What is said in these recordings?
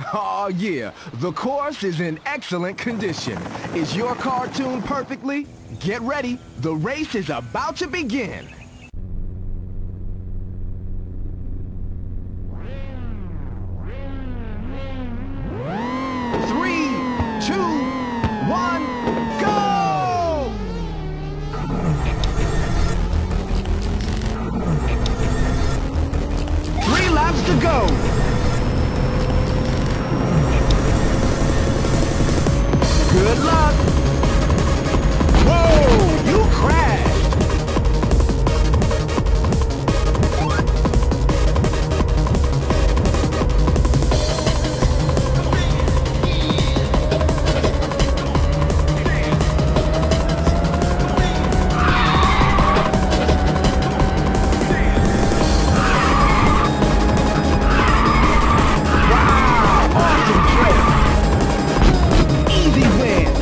Oh yeah, the course is in excellent condition. Is your car tuned perfectly? Get ready, the race is about to begin. Three, two, one, go! Three laps to go. Good luck! Whoa! You crashed! Wow! Awesome trip! Easy win!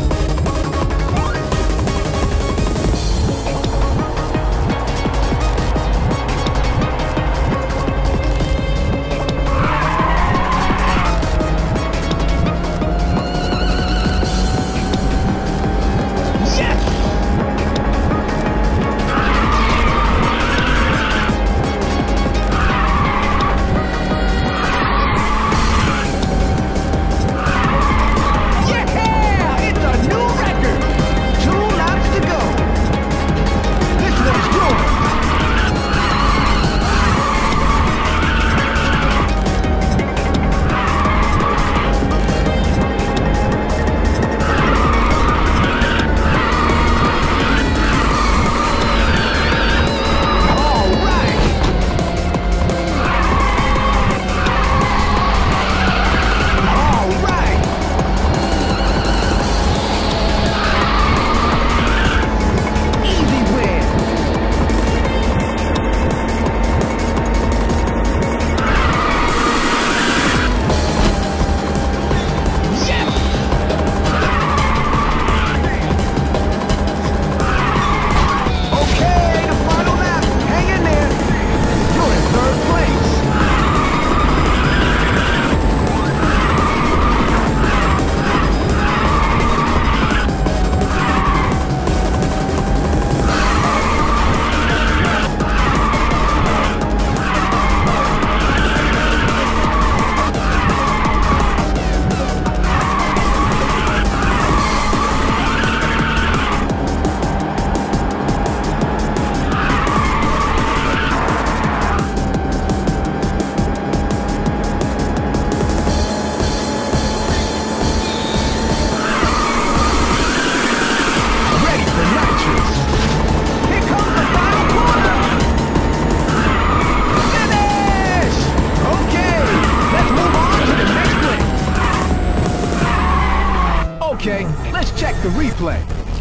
Okay, let's check the replay.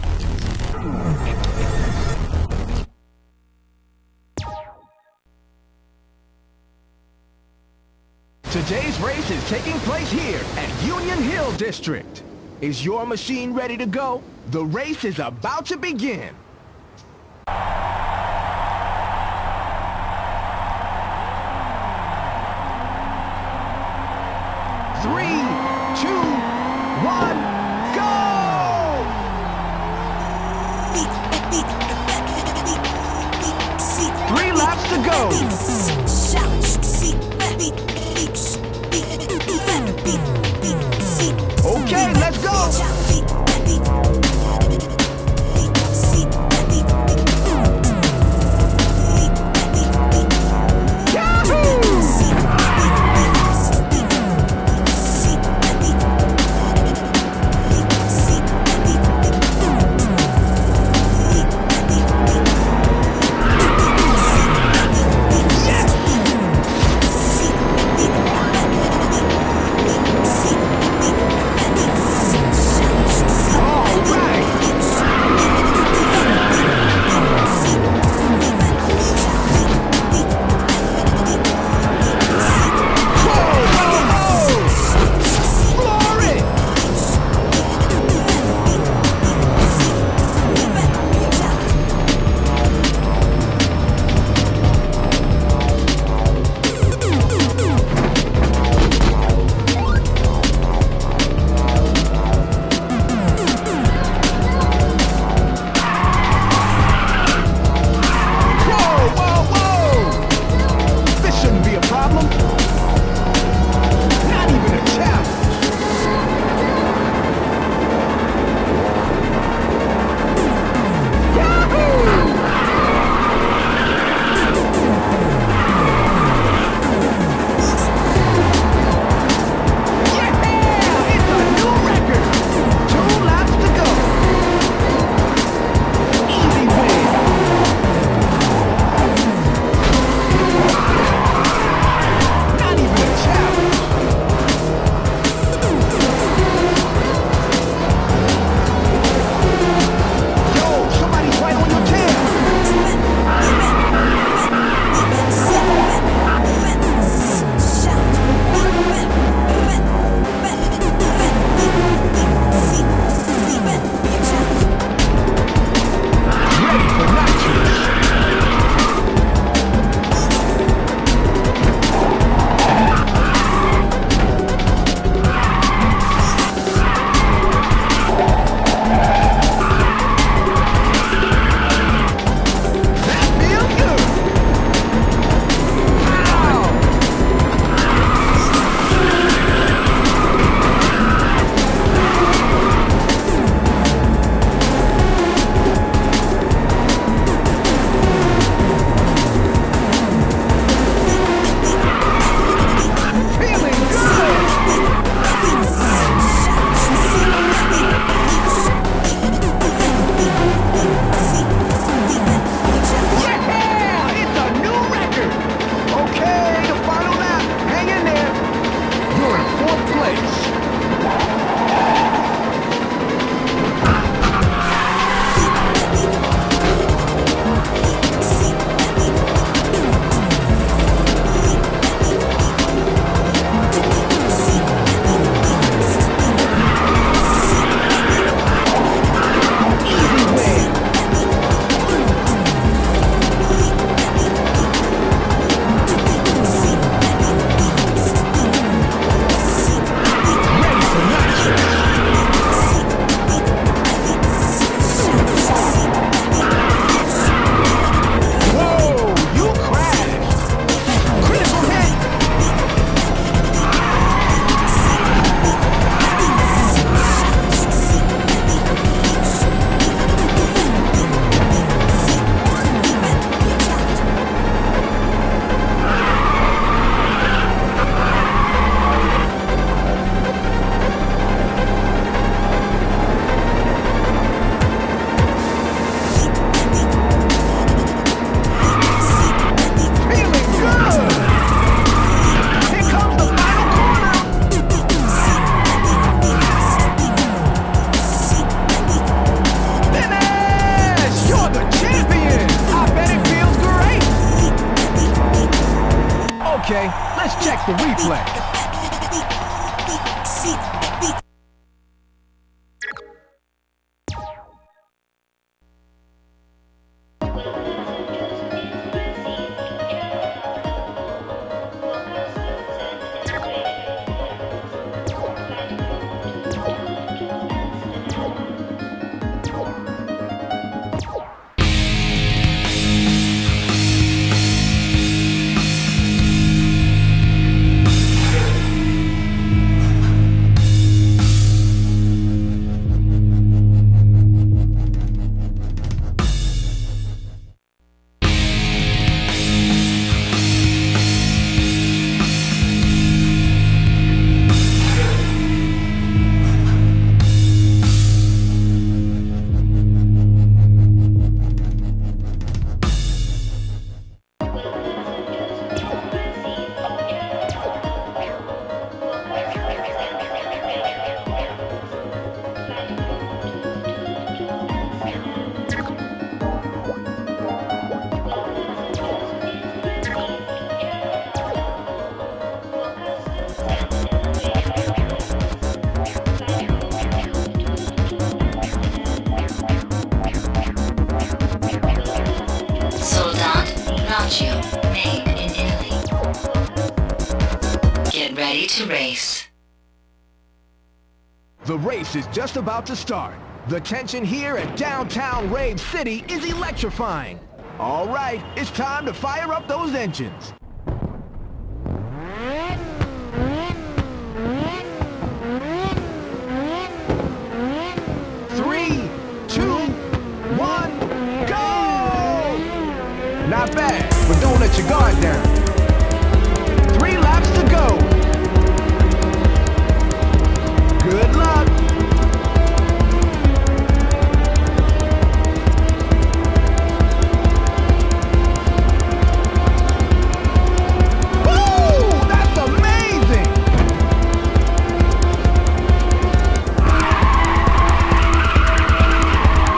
Today's race is taking place here at Union Hill District. Is your machine ready to go? The race is about to begin. Three, two, one, go! Three laps to go. Okay, let's go. Yes! Okay, let's check the replay. Made in Italy. Get ready to race. The race is just about to start. The tension here at downtown Rave City is electrifying. All right, it's time to fire up those engines. Three, two, one, go! Not bad, but don't let your guard down. 3 laps to go. Good luck. Woo! That's amazing!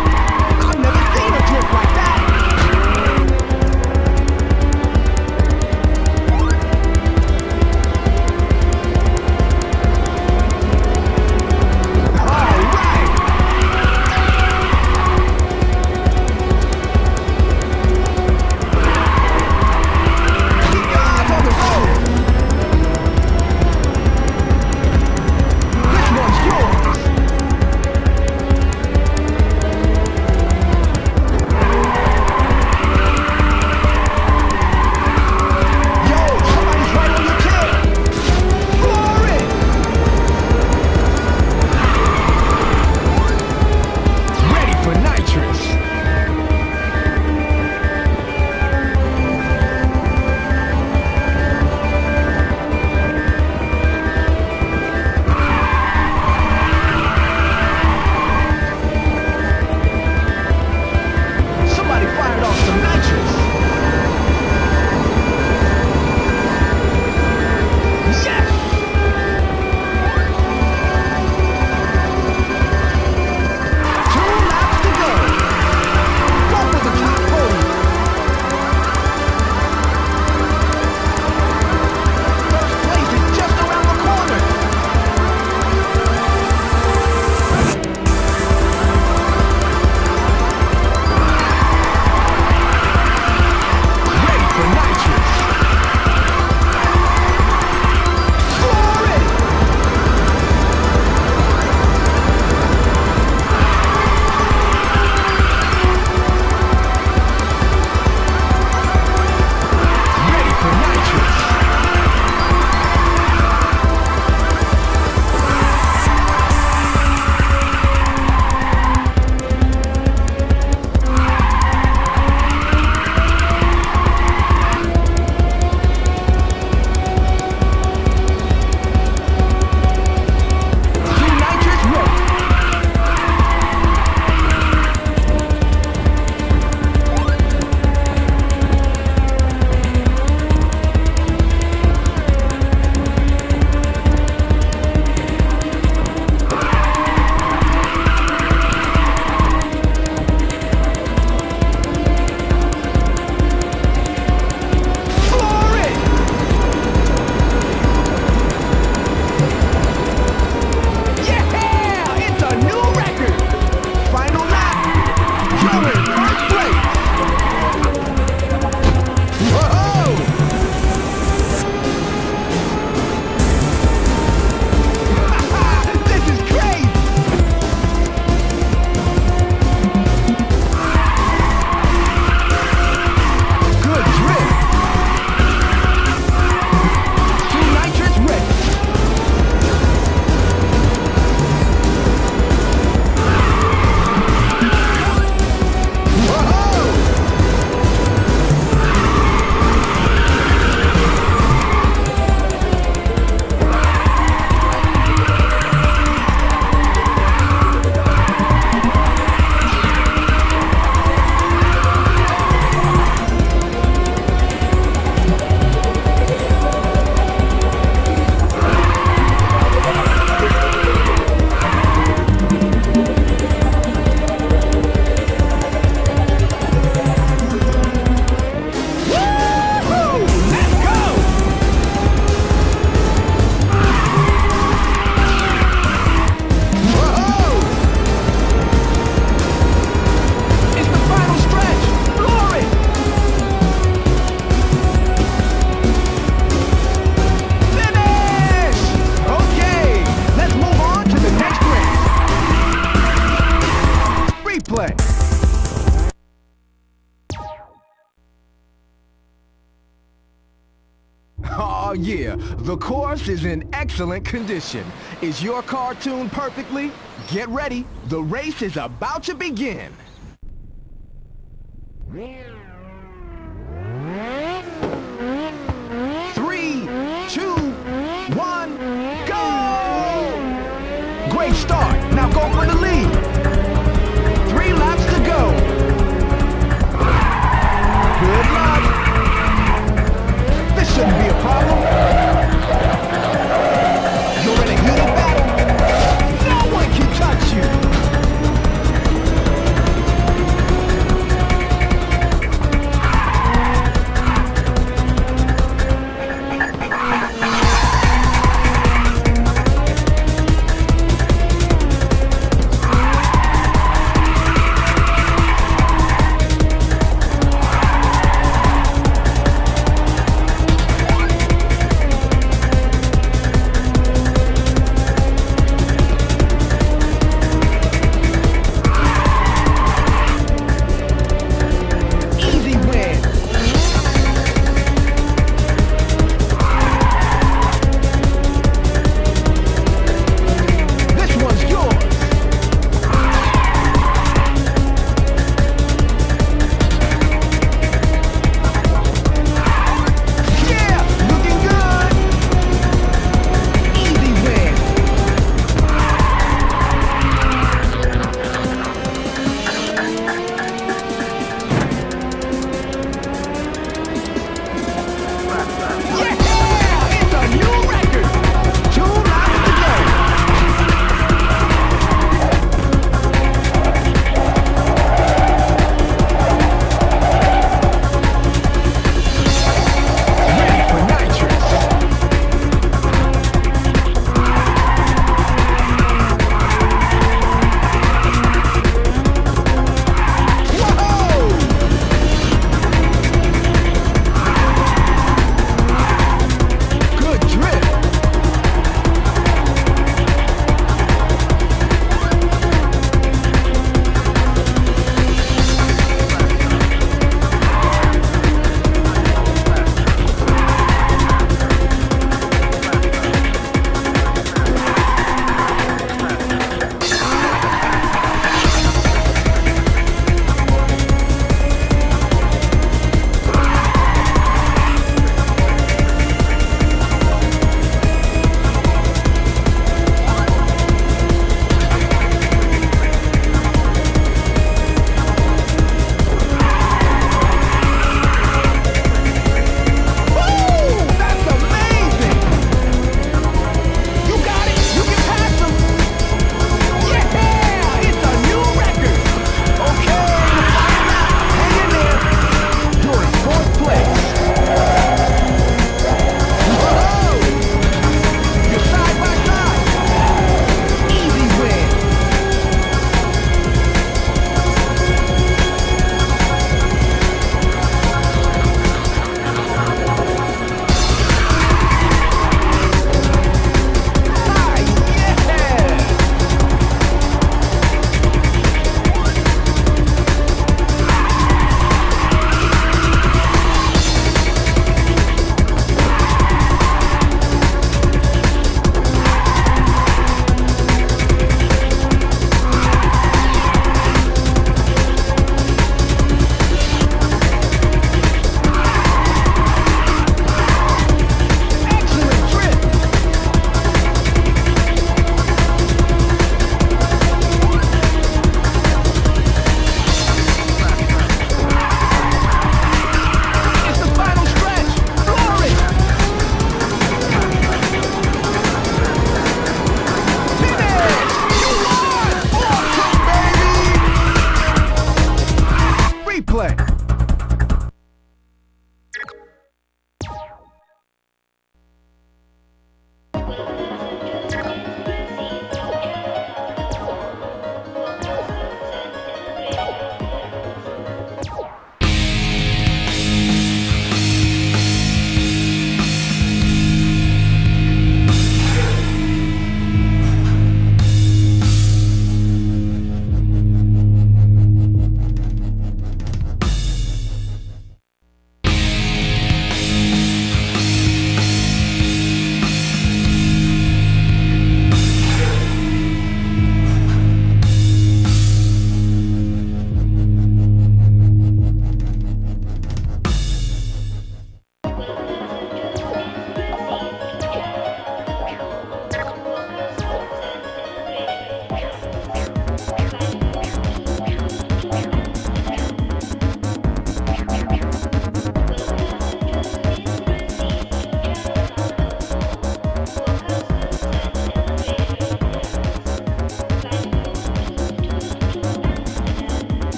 I've never seen a drift like that. Oh yeah, the course is in excellent condition. Is your car tuned perfectly? Get ready, the race is about to begin. 3, 2, 1, go! Great start, now go for the lead. 3 laps to go. Good luck. This shouldn't be a problem. You're in a heated battle. No one can touch you.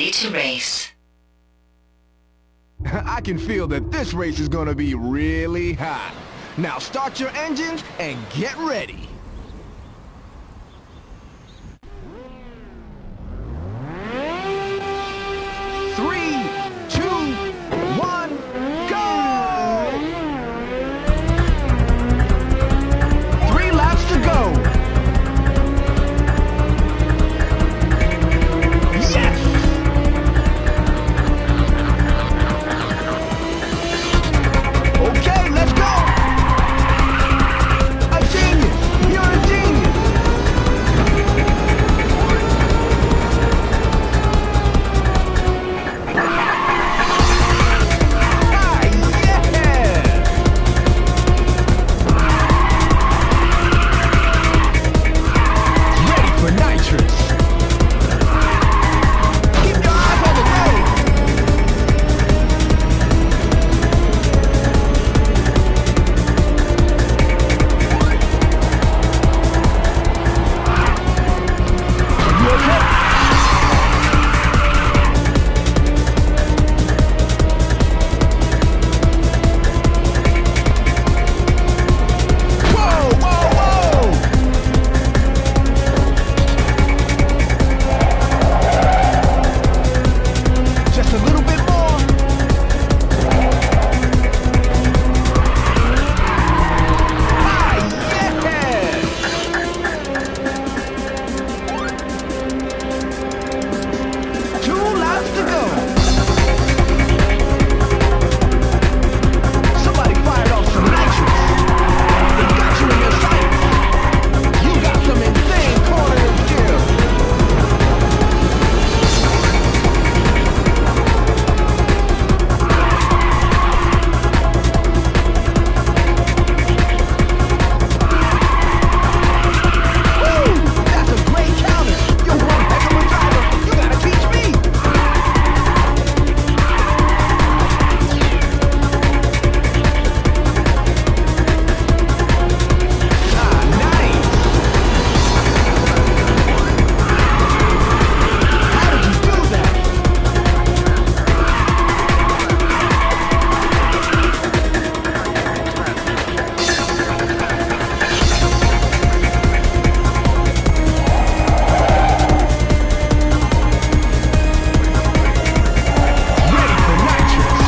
ready to race. I can feel that this race is gonna be really hot. Now start your engines and get ready. Three, two, one, go! 3 laps to go. Yes! Okay, let's go! A genius! You're a genius! Ah, yeah! Ready for nitrous! Keep your eyes on the road! You okay? Whoa, whoa, whoa! Just a little bit more. Ah, yeah! 2 laps to go. Somebody fired off some nitrous. It got you in your sights. You got some insane cornering skills. Woo! That's a great counter. You're one heck of a driver. You gotta teach me. Ah, nice. How did you do that? Ready for nitrous.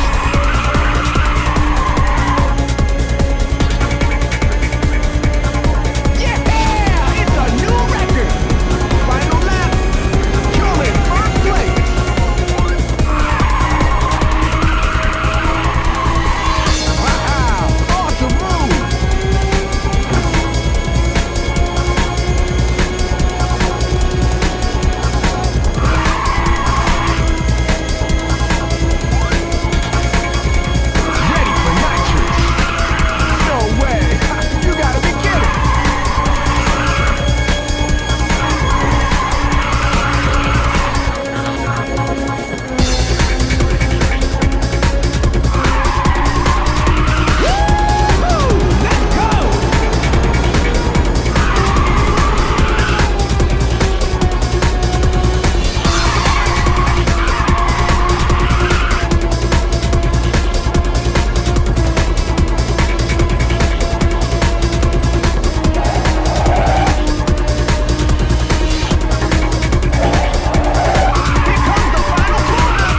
Yeah! It's a new record! Final lap. You're in first place. Wow! Awesome move! Ready for nitrous. No way! You gotta be kidding! Woo! Let's go! Here comes the final corner!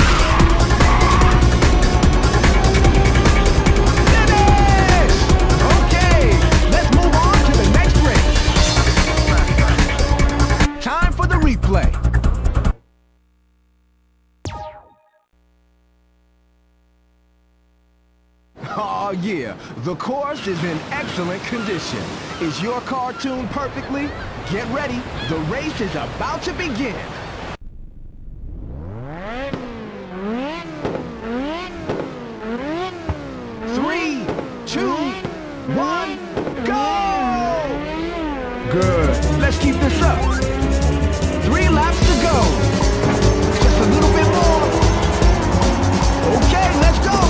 Finish! Okay, let's move on to the next race. Time for the replay. Oh yeah, the course is in excellent condition. Is your car tuned perfectly? Get ready, the race is about to begin. Three, two, one, go! Good, let's keep this up. 3 laps to go. Just a little bit more. Okay, let's go!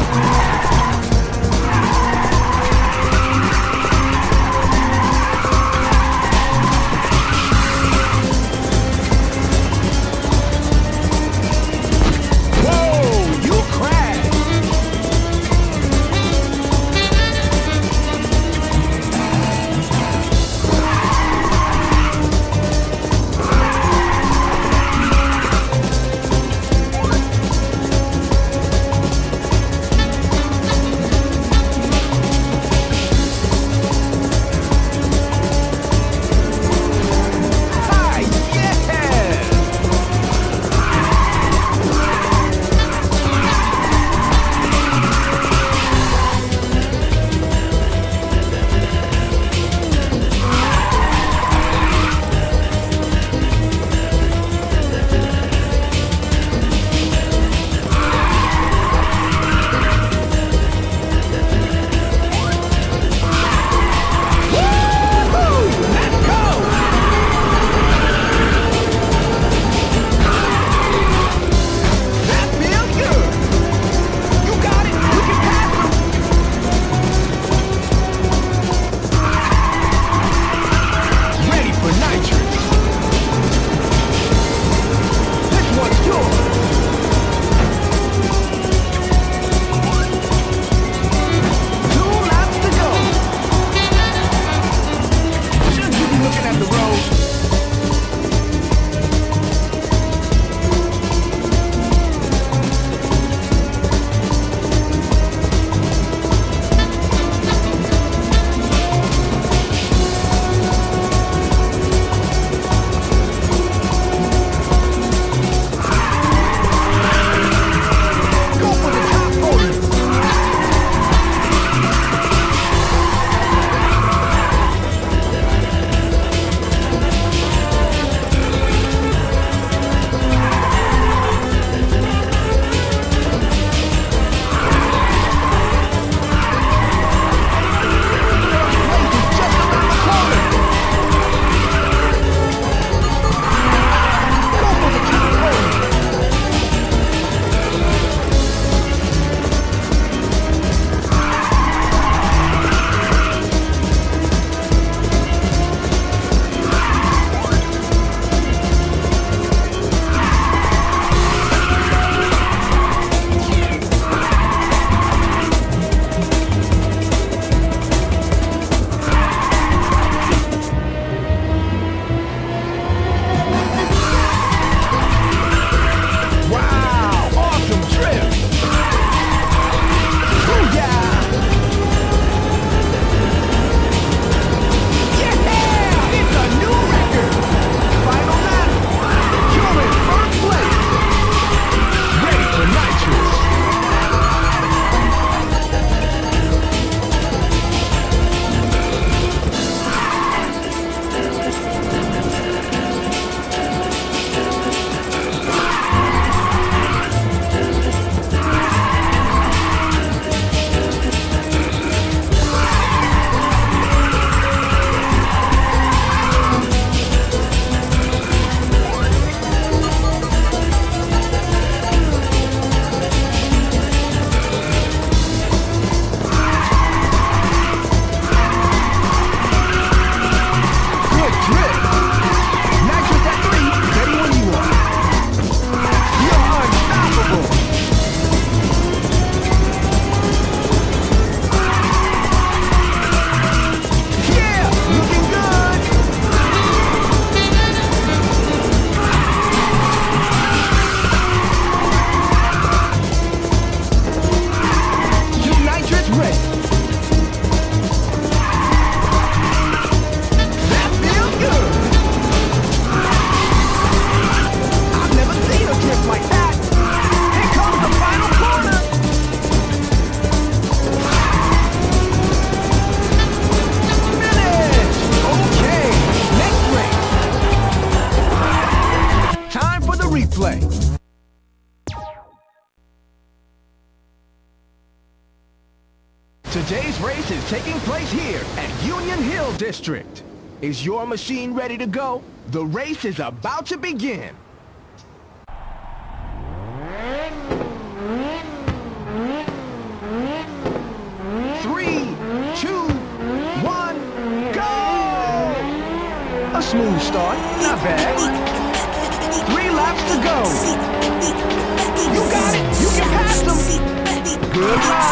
replay. Today's race is taking place here at Union Hill District. Is your machine ready to go? The race is about to begin. 3, 2, 1, go! A smooth start, not bad. 3 laps to go. You got it, you can pass them. Good luck.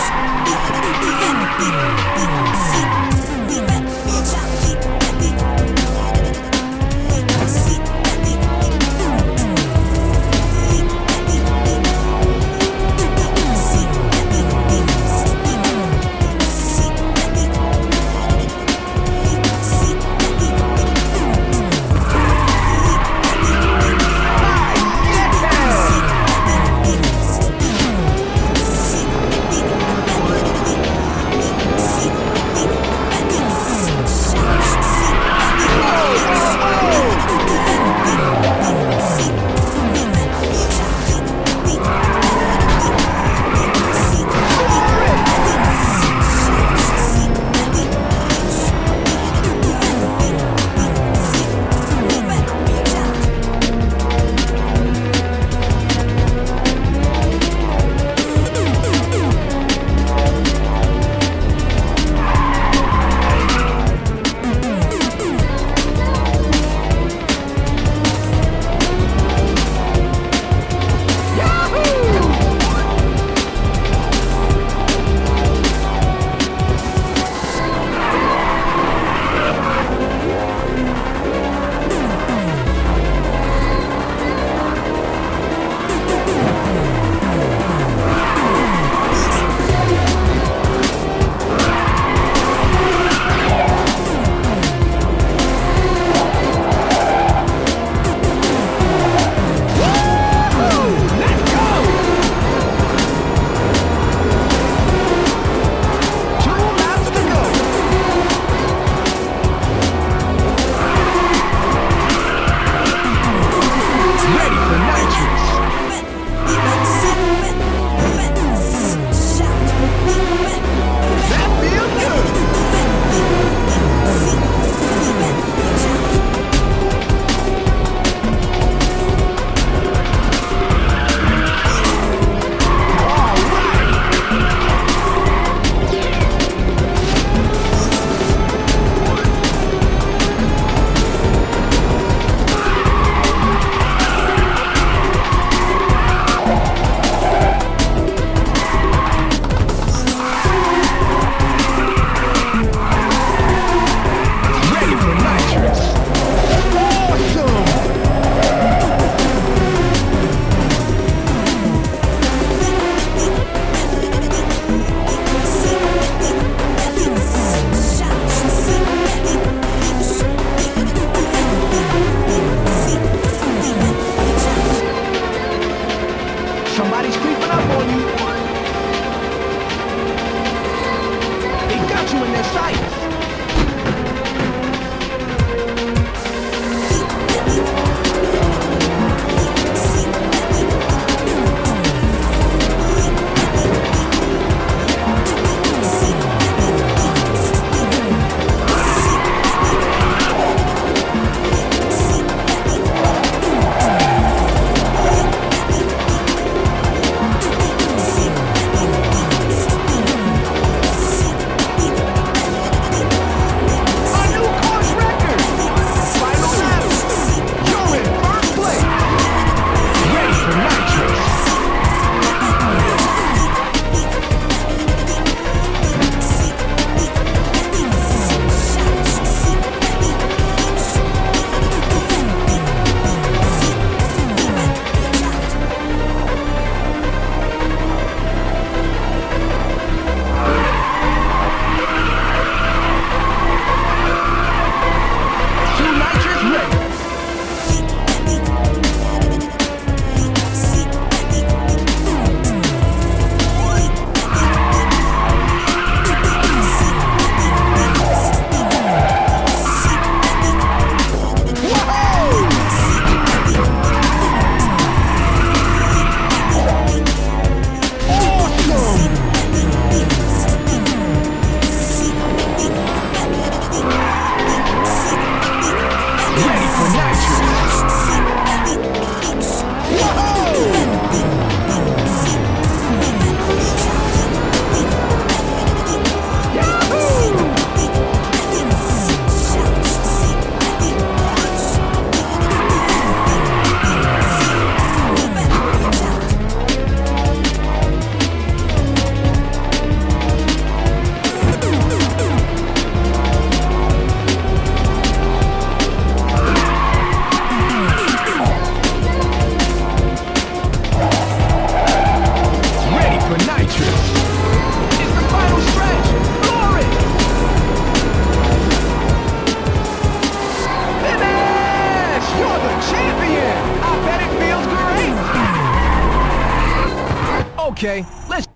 Okay, let's...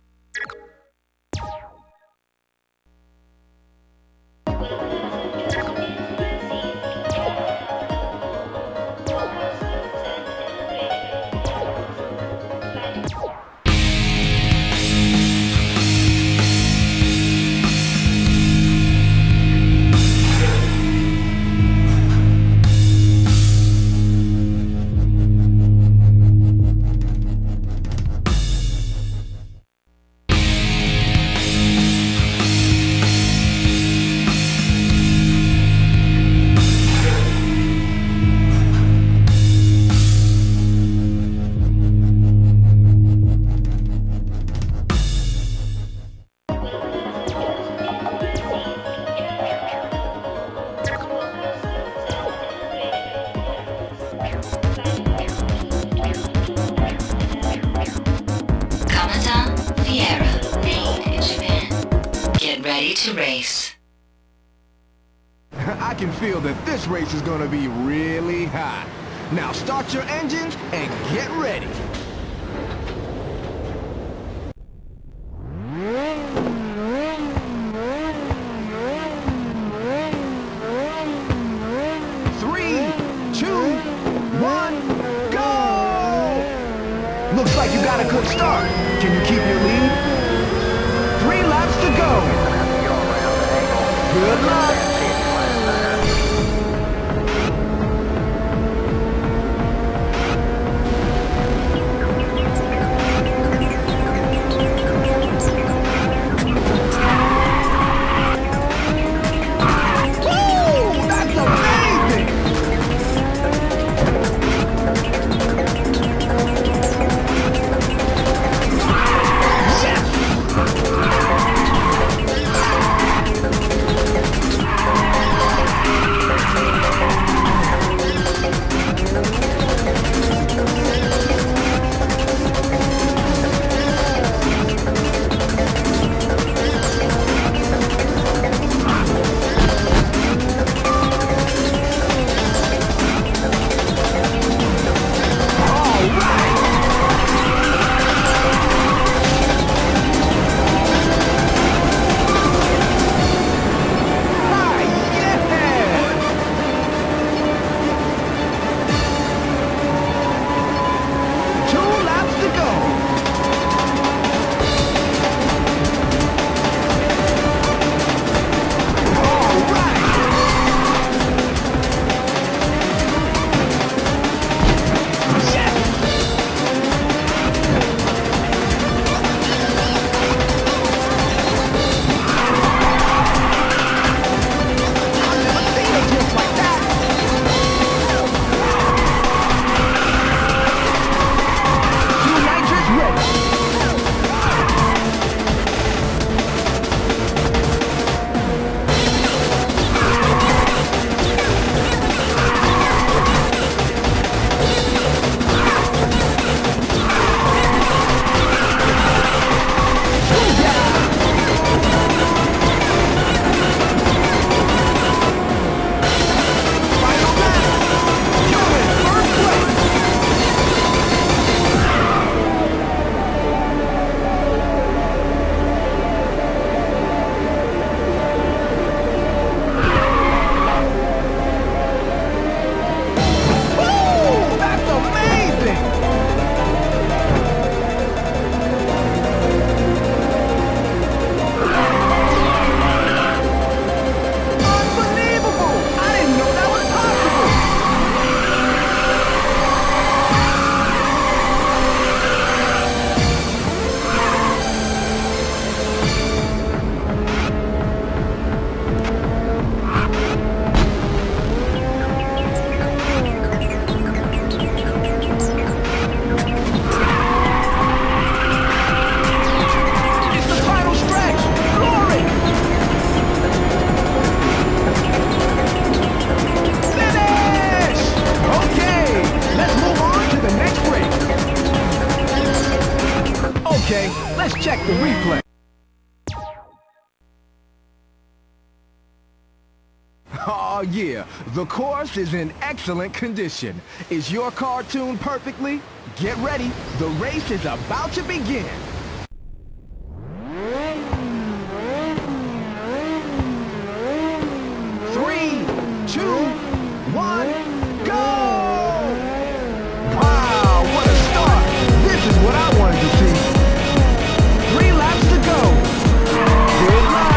Ready to race. I can feel that this race is gonna be really hot. Now start your engines and get ready. Three, two, one, go! Looks like you got a good start. Can you keep your lead? 3 laps to go. Good luck! Woo! That's amazing! Okay, let's check the replay. Oh yeah, The course is in excellent condition. Is your car tuned perfectly? Get ready. The race is about to begin. 3, 2, 1, go! Wow, what a start! This is what I wanted to see. 3 laps to go. Good luck.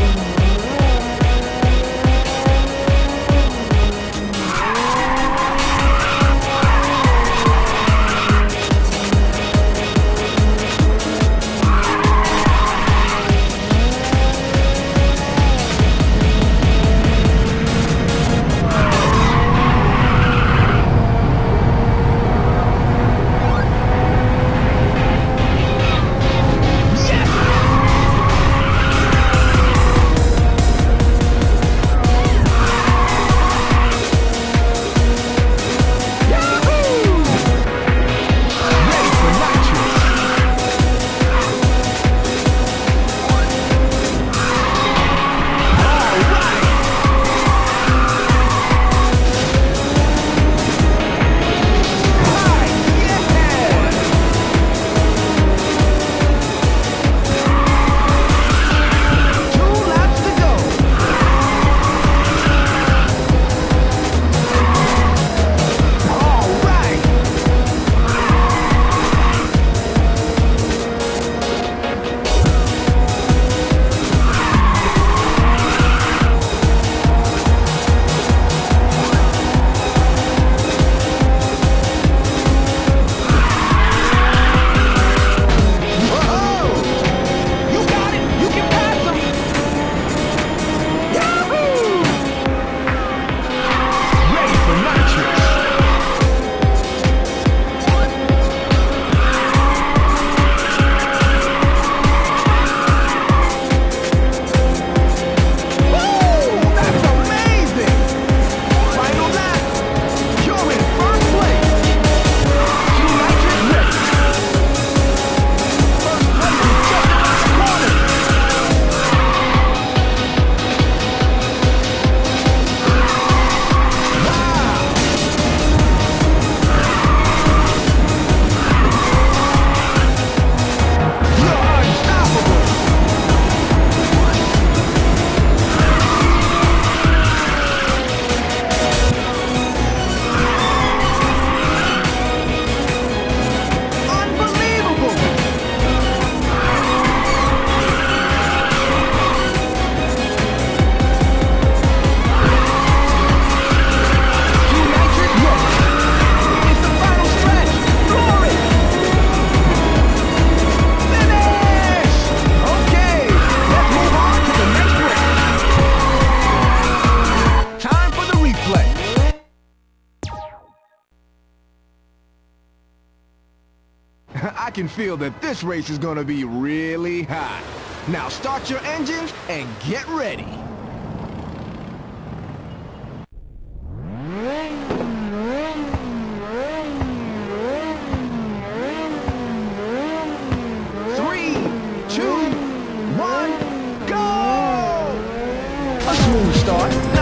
I can feel that this race is gonna be really hot. Now start your engines and get ready. Three, two, one, go! A smooth start.